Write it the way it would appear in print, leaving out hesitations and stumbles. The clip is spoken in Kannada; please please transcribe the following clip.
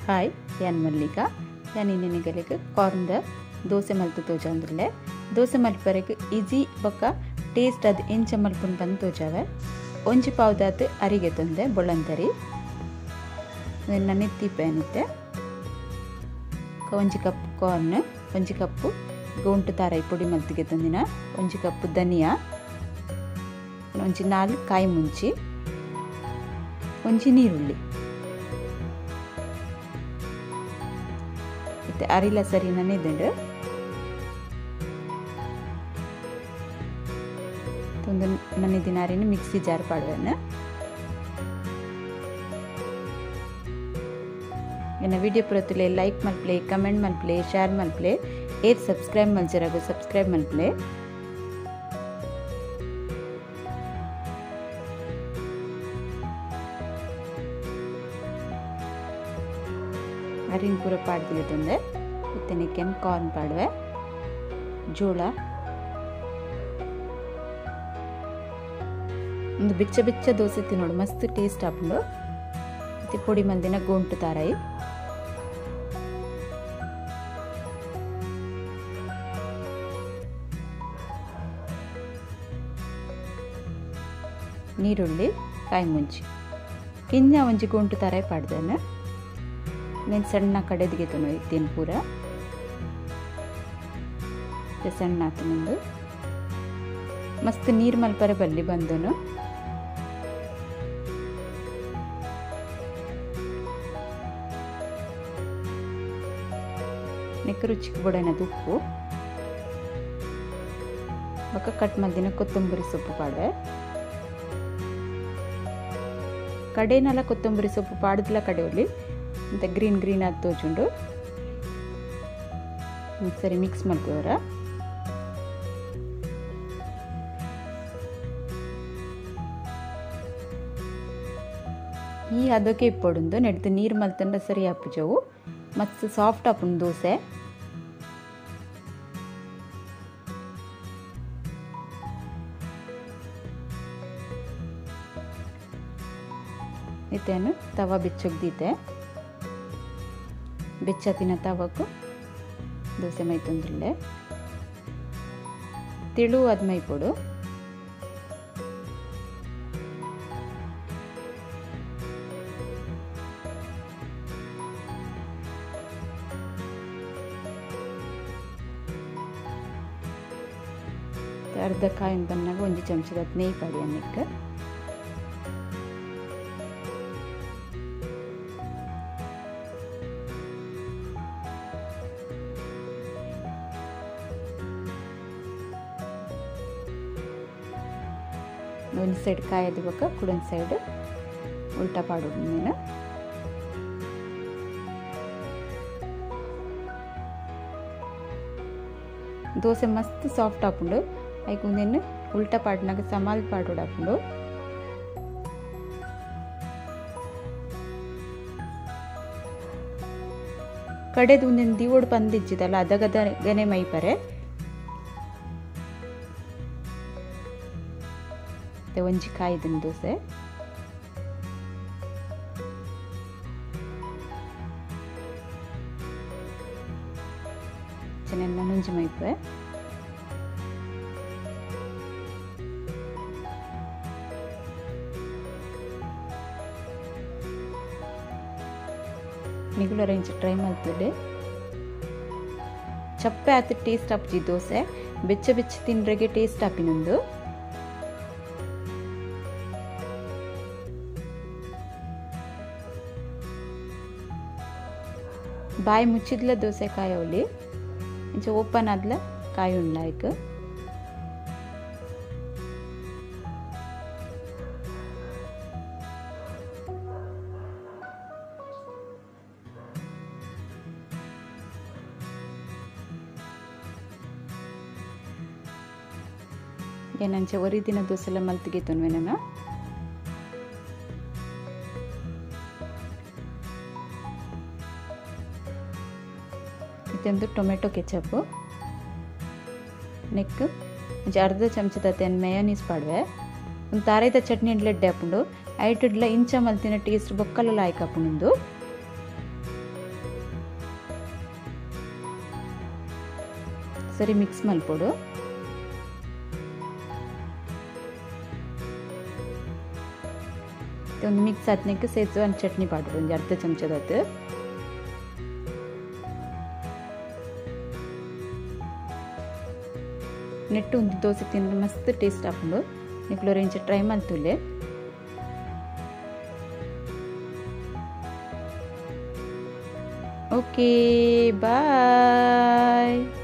ಹಾಯ್ ಯಾನ್ ಮಲ್ಲಿಕಾ ಯಾನ್ ಇನ್ನೆನಿಗಲಿಗೆ ಕಾರ್ನ್ ದೋಸೆ ಮಲ್ತು ತೋಜಾಂದುಲ್ಲೆ ದೋಸೆ ಮಲ್ಪರೆಗ್ ಈಜಿ ಬೊಕ್ಕ ಟೇಸ್ಟ್ ಅದು ಎಂಚ ಮಲ್ಪುಂಡು ಬಂದು ತೋಜಾವೆ ಒಂಜಿ ಪಾವ್ದಾತ್ ಅರಿಗೆ ತೊಂದೆ ಬೊಳ್ಳಂತರಿ ನನ್ನ ನೆತ್ತಿಪ್ಪೆನಿತ್ತೆ ಒಂಜಿ ಕಪ್ ಕಾರ್ನ್ ಒಂಜಿ ಕಪ್ಪು ಗೋಂಟು ತಾರಾಯಿ ಪುಡಿ ಮಲ್ತಿಗೆ ತಂದಿನ ಒಂಜಿ ಕಪ್ಪು ಧನಿಯಾ ಒಂಜಿ 4 ಕಾಯಿ ಮುಂಚಿ ಒಂಜಿ ನೀರುಳ್ಳಿ ಇತ್ತೆ ಅರಿಲ ಸರಿ ನೆನೆದುಂಡು ತುಂಡು ನೆನೆದಿನ ಅರಿನ ಮಿಕ್ಸಿ ಜಾರ್ ಪಾಡುವೆನು ನನ್ನ ವಿಡಿಯೋ ಪುರತುಲೆ ಲೈಕ್ ಮಲ್ಪ್ಲೆ ಕಮೆಂಟ್ ಮಲ್ಪ್ಲೆ ಶೇರ್ ಮಲ್ಪ್ಲೆ ಏರ್ ಸಬ್ಸ್ಕ್ರೈಬ್ ಮಲ್ಜರಾಗು ಸಬ್ಸ್ಕ್ರೈಬ್ ಮಲ್ಪ್ಲೆ ಅರಿನ ಪೂರ ಪಾಡ್ದಿಗೆ ತಂದೆ ಇತ್ತನೆ ಕೆಂಪು ಕಾರ್ನ್ ಪಾಡುವೆ ಜೋಳ ಒಂದು ಬಿಚ್ಚ ಬಿಚ್ಚ ದೋಸೆ ತಿನ್ನೋಡು ಮಸ್ತ್ ಟೇಸ್ಟ್ ಆಪುಂಡು ಮತ್ತೆ ಪೊಡಿ ಮಲ್ದಿನ ಗೋಂಟು ತಾರಾಯಿ ನೀರುಳ್ಳಿ ಕಾಯಿ ಮುಂಚಿ ಕಿಂಜ ಒಂಜಿ ಗೋಂಟು ತಾರಾಯಿ ಪಾಡ್ದೇನೆ నేను ಸಣ್ಣ ಕಡೆದಿಗೆ ತೊನೋ ಇತ್ತೇನು ಪೂರ ಸಣ್ಣ ಆತು ಮುಂದು ಮಸ್ತ್ ನೀರು ಮಲ್ಪರೆ ಬಲ್ಲಿ ಬಂದನು ನೆಕ್ಕ ರುಚಿಗೆ ಬೊಡನದು ಉಪ್ಪು ಬೊಕ್ಕ ಕಟ್ ಮಲ್ದಿನ ಕೊತ್ತಂಬರಿ ಸೊಪ್ಪು ಪಾಡುವೆ ಕಡೆನೆಲ್ಲ ಕೊತ್ತಂಬರಿ ಸೊಪ್ಪು ಪಾಡ್ದಿಲ್ಲ ಕಡೆಯಲ್ಲಿ ಅಂತ ಗ್ರೀನ್ ಗ್ರೀನ್ ಆಗಿ ತೋಜುಂಡು ಸರಿ ಮಿಕ್ಸ್ ಮಾಡ್ಕೋರ ಈ ಅದಕ್ಕೆ ಇಪ್ಪೊಡುಂದು ನೆಡ್ದು ನೀರು ಮಲ್ತಂಡ ಸರಿ ಆಪುಜವು ಮತ್ತು ಸಾಫ್ಟ್ ಆಪುಂಡು ದೋಸೆ ಇತ್ತೇನು ತವ ಬೆಚ್ಚೊಗ್ದಿತ್ತೆ ಬೆಚ್ಚತಿನ ತವಕು ದೋಸೆ ಮೈ ತೊಂದ್ರಲೆ ತಿಳು ಅದು ಮೈ ಕೊಡು ಅರ್ಧ ಕಾಯಿನ ಬನ್ನಾಗ ಒಂಜಿ ಚಮಚದ ನೆಯ್ ಪಾಡಿ ಅನ್ನಕ್ಕೆ ಒಂದು ಸೈಡ್ ಕಾಯದು ಬೊಕ್ಕ ಕುಡೊಂದು ಸೈಡ್ ಉಲ್ಟಾ ಪಾಡೋದು ನೀನು ದೋಸೆ ಮಸ್ತ್ ಸಾಫ್ಟ್ ಆಪುಂಡು ಐಕ್ ಒಂದೇನು ಉಲ್ಟಾ ಪಾಡ್ನಾಗ ಸಮಾಲ್ ಪಾಡೋಡು ಆಪುಂಡು ಕಡೆದು ಒಂದೇನು ದಿವೋಡು ಪಂದಿಜ್ಜಿದಲ್ಲ ಅದಗದಗನೆ ಮೈಪರೆ ಒಂಜಿ ಕಾಯ್ದಿನ ದೋಸೆ ಚೆನ್ನ ನುಂಜಿ ಮೈಪೆ ನಿಗುಲ ರೇಂಜ್ ಟ್ರೈ ಮಾಡ್ತಿದ್ದೆ ಚಪ್ಪೆ ಆತ ಟೇಸ್ಟ್ ಆಪ್ಜಿ ದೋಸೆ ಬೆಚ್ಚ ಬೆಚ್ಚ ತಿನ್ರೆಗೆ ಟೇಸ್ಟ್ ಆಪಿನೊಂದು ಬಾಯಿ ಮುಚ್ಚಿದ್ಲ ದೋಸೆ ಕಾಯೋಲಿ ಇಂಚ ಓಪನ್ ಆದ್ಲ ಕಾಯಿ ಉಣ್ಲಾಯ್ಕ ಏನಂಚ ಒರಿದಿನ ದೋಸೆಲ್ಲ ಮಲ್ತಿಗೆ ತೊನ್ವೆ ನಾನು ಇದೊಂದು ಟೊಮೆಟೊ ಕೆಚಪ್ ನೆಕ್ ಅರ್ಧ ಚಮಚದ ಮೇಯೋನೀಸ್ ಪಾಡುವೆ ಒಂದು ತಾರೈದ ಚಟ್ನಿ ಇಡ್ಲೆಡ್ಡೆ ಹಾಕೊಂಡು ಐಟಿಡ್ಲ ಇಂಚ ಮಲ್ತಿನ ಟೇಸ್ಟ್ ಬೊಕ್ಕಲ ಲಾಯ್ಕ್ ಹಾಕೊಂಡು ಸರಿ ಮಿಕ್ಸ್ ಮಲ್ಪೊಡು. ಒಂದು ಮಿಕ್ಸ್ ಆದ್ಮೇಲೆ ಸೇರ್ಸು ಒಂದು ಚಟ್ನಿ ಪಾಡ್ರು ಒಂದು ಅರ್ಧ ಚಮಚದತ್ತು. ನೆಟ್ಟು ಒಂದು ದೋಸೆ ತಿಂದ್ರೆ ಮಸ್ತ್ ಟೇಸ್ಟ್ ಹಾಕೊಂಡು ನಿಕ್ಲೋರ್ ಇಂಚ ಟ್ರೈ ಮಾಡ್ತುಲ್ಲೆ. Okay bye.